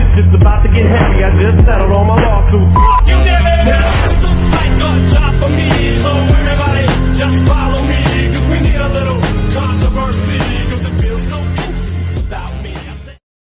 It's about to get heavy, I just settled all my lawsuits.